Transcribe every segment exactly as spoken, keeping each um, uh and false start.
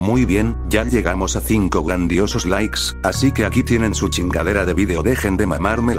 Muy bien, ya llegamos a cinco grandiosos likes, así que aquí tienen su chingadera de vídeo, dejen de mamármela.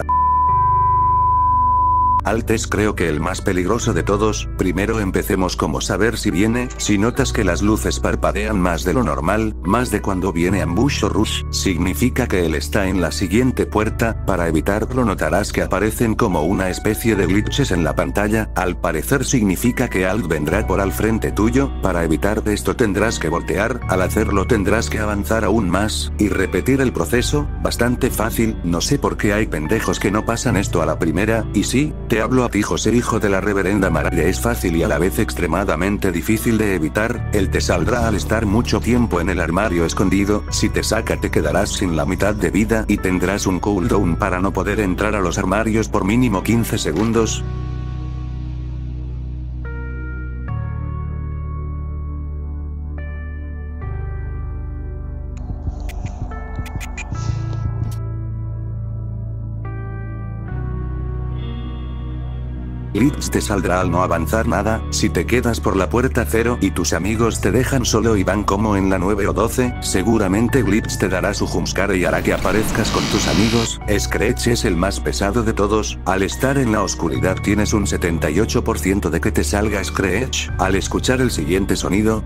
Alt es creo que el más peligroso de todos. Primero empecemos como saber si viene. Si notas que las luces parpadean más de lo normal, más de cuando viene ambush o rush, significa que él está en la siguiente puerta. Para evitarlo notarás que aparecen como una especie de glitches en la pantalla. Al parecer significa que Alt vendrá por al frente tuyo. Para evitar esto tendrás que voltear. Al hacerlo tendrás que avanzar aún más y repetir el proceso. Bastante fácil. No sé por qué hay pendejos que no pasan esto a la primera. Y sí, te hablo a ti, José, hijo de la reverenda Maraya. Es fácil y a la vez extremadamente difícil de evitar. Él te saldrá al estar mucho tiempo en el armario escondido. Si te saca te quedarás sin la mitad de vida y tendrás un cooldown para no poder entrar a los armarios por mínimo quince segundos. Glitch te saldrá al no avanzar nada. Si te quedas por la puerta cero y tus amigos te dejan solo y van como en la nueve o doce, seguramente Glitch te dará su jumpscare y hará que aparezcas con tus amigos. Scratch es el más pesado de todos. Al estar en la oscuridad tienes un setenta y ocho por ciento de que te salga Scratch. Al escuchar el siguiente sonido,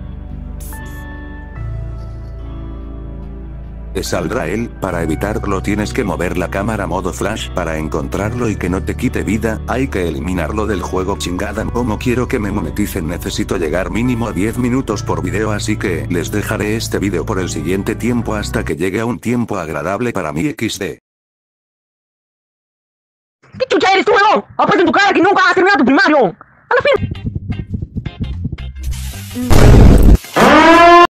te saldrá él. Para evitarlo tienes que mover la cámara modo flash para encontrarlo y que no te quite vida. Hay que eliminarlo del juego, chingada. Como quiero que me moneticen, necesito llegar mínimo a diez minutos por video, así que les dejaré este video por el siguiente tiempo hasta que llegue a un tiempo agradable para mí. equis de. ¿Qué chucha eres tú, huevón? Apuesta en tu cara que nunca has terminado tu primario. A la fin.